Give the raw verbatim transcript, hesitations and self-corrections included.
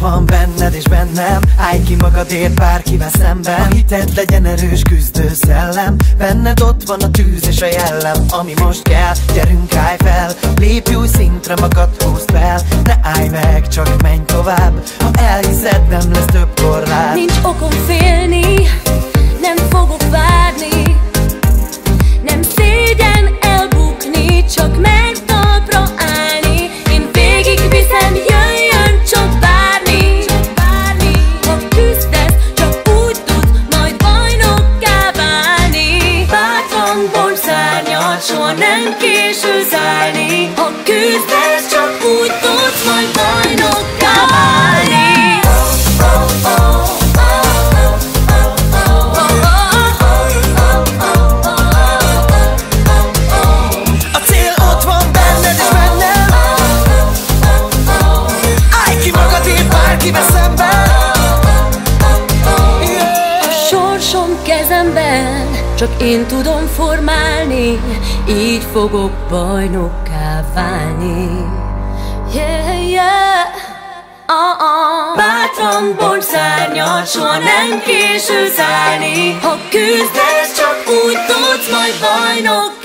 van benned és bennem. Állj ki magadért bárkivel szemben. A hited legyen erős küzdő szellem. Benned ott van a tűz és a jellem. Ami most kell, gyerünk állj fel. Lépj új szintre, magad húzd fel. Ne állj meg, csak menj tovább. Ha elhiszed, nem lesz több korlát. Nincs okom félni, nem fogok várni. Nem szégyen elbukni, csak meg talpra állni. Én végig viszem, jöjjön csak bármi. Ha küzdesz, csak úgy tudsz majd bajnokká válni. Bátran bonts szárnyat, soha nem késő szállni. Ha küzdesz, csak úgy tudsz majd bajnokká válni. Kezemben csak én tudom formálni, így fogok bajnokká válni. Yeah, yeah. Uh-uh. Bátran bonts szárnyat, soha nem késő szállni. Ha küzdesz, csak úgy tudsz majd bajnokká